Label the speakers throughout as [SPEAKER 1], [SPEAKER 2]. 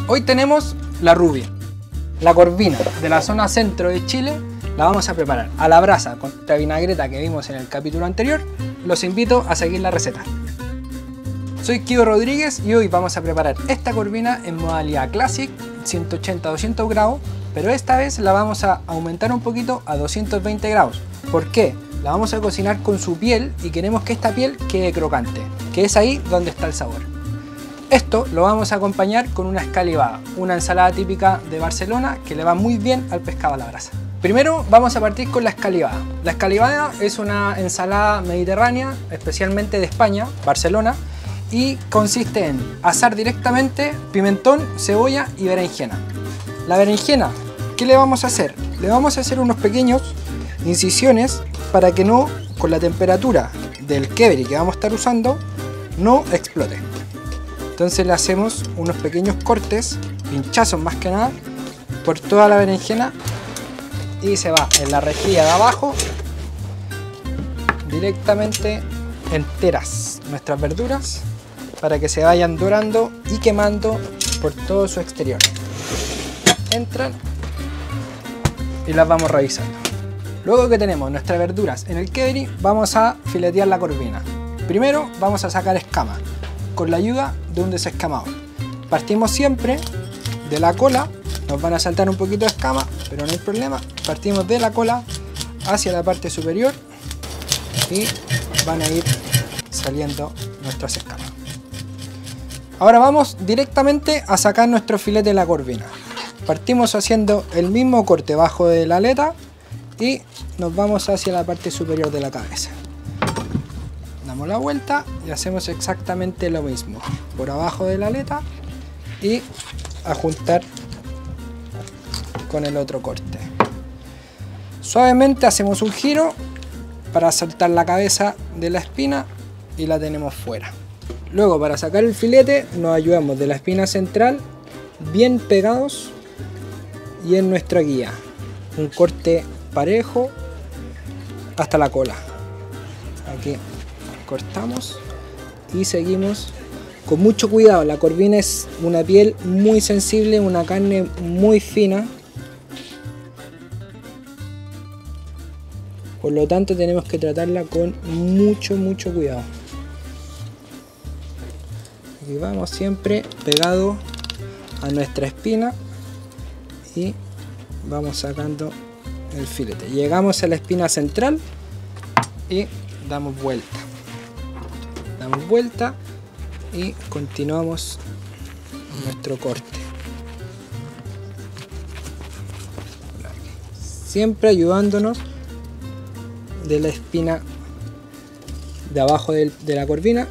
[SPEAKER 1] Hoy tenemos la rubia, la corvina de la zona centro de Chile. La vamos a preparar a la brasa con la vinagreta que vimos en el capítulo anterior. Los invito a seguir la receta. Soy Kio Rodríguez y hoy vamos a preparar esta corvina en modalidad Classic, 180-200 grados, pero esta vez la vamos a aumentar un poquito a 220 grados. ¿Por qué? La vamos a cocinar con su piel y queremos que esta piel quede crocante, que es ahí donde está el sabor. Esto lo vamos a acompañar con una escalivada, una ensalada típica de Barcelona que le va muy bien al pescado a la brasa. Primero vamos a partir con la escalivada. La escalivada es una ensalada mediterránea, especialmente de España, Barcelona, y consiste en asar directamente pimentón, cebolla y berenjena. La berenjena, ¿qué le vamos a hacer? Le vamos a hacer unos pequeños incisiones para que no, con la temperatura del quebre que vamos a estar usando, no explote. Entonces le hacemos unos pequeños cortes, pinchazos más que nada, por toda la berenjena y se va en la rejilla de abajo directamente enteras nuestras verduras para que se vayan dorando y quemando por todo su exterior. Entran y las vamos revisando. Luego que tenemos nuestras verduras en el quebre, vamos a filetear la corvina. Primero vamos a sacar escamas con la ayuda de un desescamador. Partimos siempre de la cola, nos van a saltar un poquito de escama, pero no hay problema. Partimos de la cola hacia la parte superior y van a ir saliendo nuestras escamas. Ahora vamos directamente a sacar nuestro filete de la corvina. Partimos haciendo el mismo corte bajo de la aleta y nos vamos hacia la parte superior de la cabeza. Damos la vuelta y hacemos exactamente lo mismo por abajo de la aleta y a juntar con el otro corte. Suavemente hacemos un giro para soltar la cabeza de la espina y la tenemos fuera. Luego, para sacar el filete, nos ayudamos de la espina central bien pegados y en nuestra guía un corte parejo hasta la cola. Aquí cortamos y seguimos con mucho cuidado. La corvina es una piel muy sensible, una carne muy fina, por lo tanto tenemos que tratarla con mucho cuidado. Aquí vamos siempre pegado a nuestra espina y vamos sacando el filete. Llegamos a la espina central y damos vuelta. Damos vuelta y continuamos nuestro corte. Siempre ayudándonos de la espina de abajo de la corvina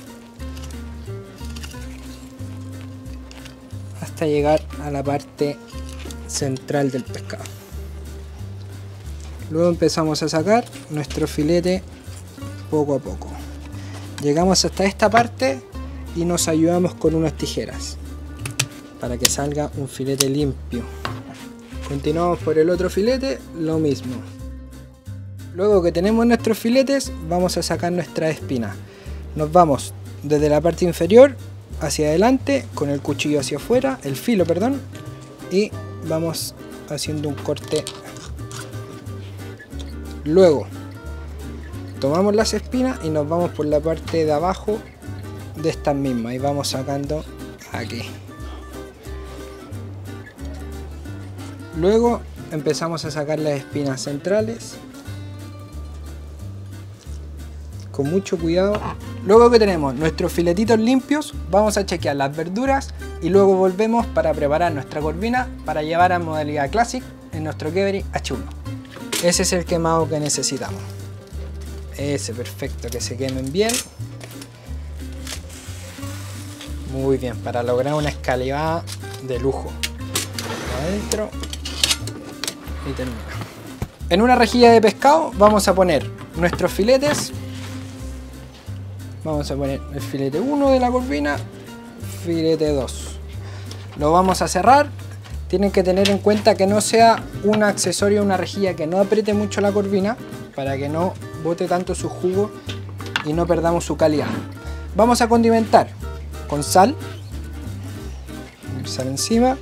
[SPEAKER 1] hasta llegar a la parte central del pescado. Luego empezamos a sacar nuestro filete poco a poco. Llegamos hasta esta parte y nos ayudamos con unas tijeras para que salga un filete limpio. Continuamos por el otro filete, lo mismo. Luego que tenemos nuestros filetes, vamos a sacar nuestra espina. Nos vamos desde la parte inferior hacia adelante con el cuchillo hacia afuera, el filo, perdón, y vamos haciendo un corte. Luego tomamos las espinas y nos vamos por la parte de abajo de estas mismas y vamos sacando aquí. Luego empezamos a sacar las espinas centrales con mucho cuidado. Luego que tenemos nuestros filetitos limpios, vamos a chequear las verduras y luego volvemos para preparar nuestra corvina para llevar a modalidad Classic en nuestro quebre H1. Ese es el quemado que necesitamos. Ese, perfecto, que se quemen bien. Muy bien, para lograr una escalivada de lujo. Adentro y termina. En una rejilla de pescado vamos a poner nuestros filetes. Vamos a poner el filete 1 de la corvina, filete 2. Lo vamos a cerrar. Tienen que tener en cuenta que no sea un accesorio, una rejilla que no apriete mucho la corvina para que no bote tanto su jugo y no perdamos su calidad. Vamos a condimentar con sal, pasar encima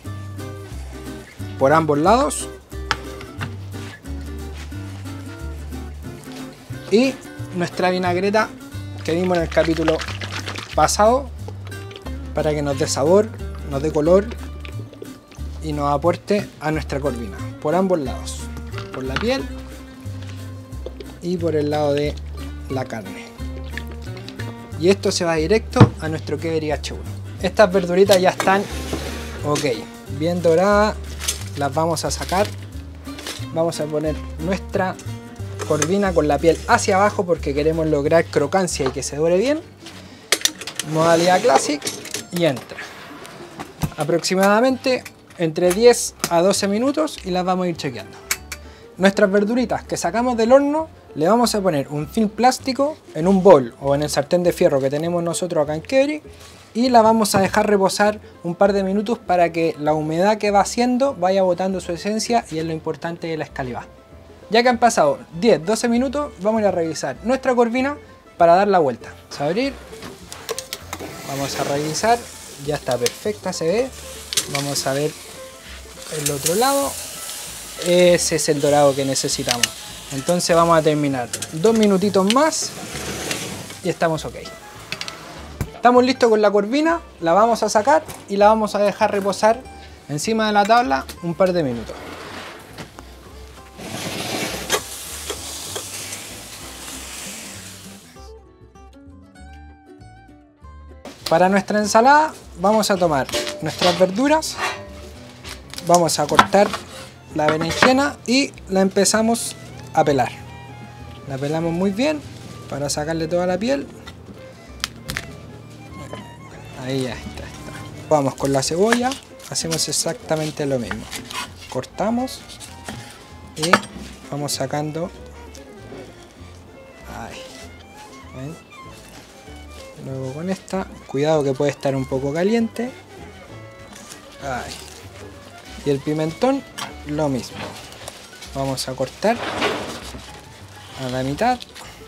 [SPEAKER 1] por ambos lados. Y nuestra vinagreta que vimos en el capítulo pasado, para que nos dé sabor, nos dé color y nos aporte a nuestra corvina por ambos lados, por la piel y por el lado de la carne. Y esto se va directo a nuestro Kevery H1. Estas verduritas ya están ok, bien doradas. Las vamos a sacar. Vamos a poner nuestra corvina con la piel hacia abajo porque queremos lograr crocancia y que se dore bien. Modalidad Classic y entra. Aproximadamente entre 10 a 12 minutos y las vamos a ir chequeando. Nuestras verduritas que sacamos del horno le vamos a poner un film plástico en un bol o en el sartén de fierro que tenemos nosotros acá en Kevery y la vamos a dejar reposar un par de minutos para que la humedad que va haciendo vaya botando su esencia, y es lo importante de la escalivada. Ya que han pasado 10-12 minutos, vamos a ir a revisar nuestra corvina para dar la vuelta. Vamos a abrir, vamos a revisar, ya está perfecta, se ve. Vamos a ver el otro lado. Ese es el dorado que necesitamos. Entonces vamos a terminar 2 minutitos más y estamos ok. Estamos listos con la corvina, la vamos a sacar y la vamos a dejar reposar encima de la tabla un par de minutos. Para nuestra ensalada vamos a tomar nuestras verduras, vamos a cortar la berenjena y la empezamos a pelar. La pelamos muy bien para sacarle toda la piel. Ahí ya está. Vamos con la cebolla, hacemos exactamente lo mismo. Cortamos y vamos sacando. Ahí. ¿Ven? Luego con esta, cuidado que puede estar un poco caliente. Ahí. Y el pimentón, lo mismo. Vamos a cortar a la mitad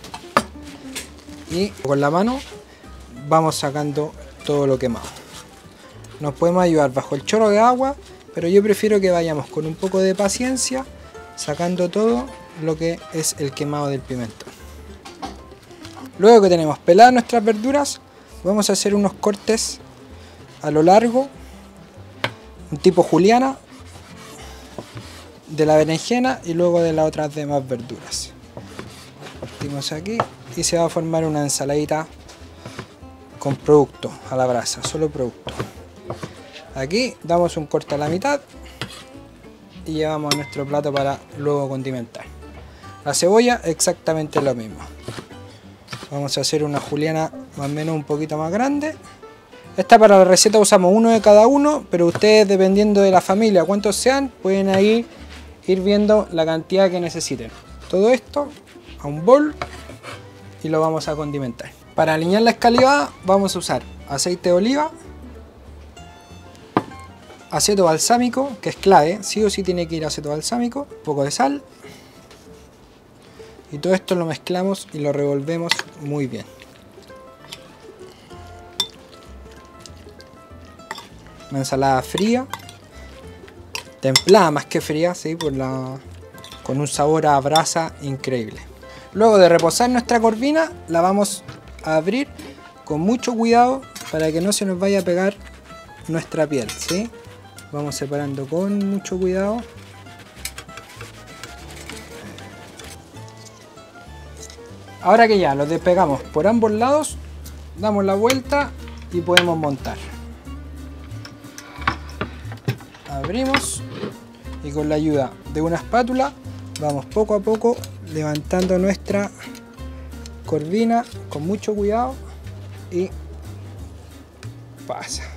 [SPEAKER 1] y con la mano vamos sacando todo lo quemado. Nos podemos ayudar bajo el chorro de agua, pero yo prefiero que vayamos con un poco de paciencia sacando todo lo que es el quemado del pimentón. Luego que tenemos peladas nuestras verduras, vamos a hacer unos cortes a lo largo, un tipo juliana, de la berenjena y luego de las otras demás verduras. Partimos aquí y se va a formar una ensaladita con producto a la brasa, solo producto. Aquí damos un corte a la mitad y llevamos a nuestro plato para luego condimentar. La cebolla exactamente lo mismo. Vamos a hacer una juliana más o menos un poquito más grande. Esta para la receta usamos uno de cada uno, pero ustedes, dependiendo de la familia cuántos sean, pueden ahí ir viendo la cantidad que necesiten. Todo esto a un bol y lo vamos a condimentar. Para alinear la escalivada vamos a usar aceite de oliva, aceto balsámico, que es clave, sí o sí tiene que ir aceto balsámico, un poco de sal, y todo esto lo mezclamos y lo revolvemos muy bien. Una ensalada fría, templada más que fría, ¿sí? Con un sabor a brasa increíble. Luego de reposar nuestra corvina, la vamos a abrir con mucho cuidado para que no se nos vaya a pegar nuestra piel, ¿sí? Vamos separando con mucho cuidado. Ahora que ya lo despegamos por ambos lados, damos la vuelta y podemos montar. Abrimos y con la ayuda de una espátula vamos poco a poco levantando nuestra corvina con mucho cuidado y pasa.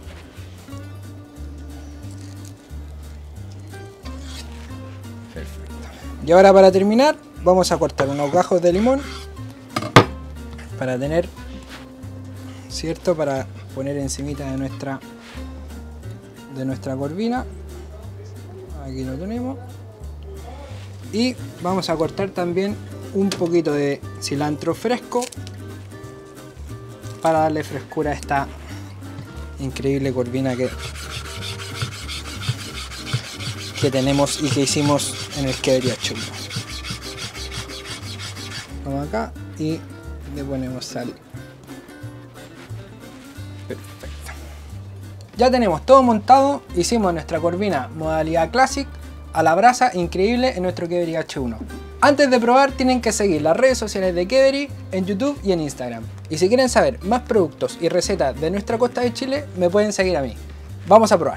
[SPEAKER 1] Perfecto. Y ahora, para terminar, vamos a cortar unos gajos de limón para tener, ¿cierto? Para poner encimita de nuestra corvina. Aquí lo tenemos. Y vamos a cortar también un poquito de cilantro fresco para darle frescura a esta increíble corvina que que tenemos y que hicimos en el Queverí H1. Vamos acá y le ponemos sal. Perfecto. Ya tenemos todo montado, hicimos nuestra corvina modalidad Classic a la brasa increíble en nuestro Queverí H1. Antes de probar tienen que seguir las redes sociales de Queverí en YouTube y en Instagram. Y si quieren saber más productos y recetas de nuestra costa de Chile, me pueden seguir a mí. Vamos a probar.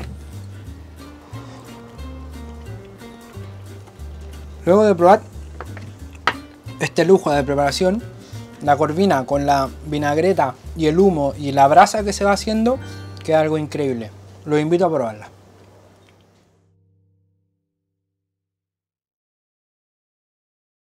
[SPEAKER 1] Luego de probar este lujo de preparación, la corvina con la vinagreta y el humo y la brasa que se va haciendo, queda algo increíble. Los invito a probarla.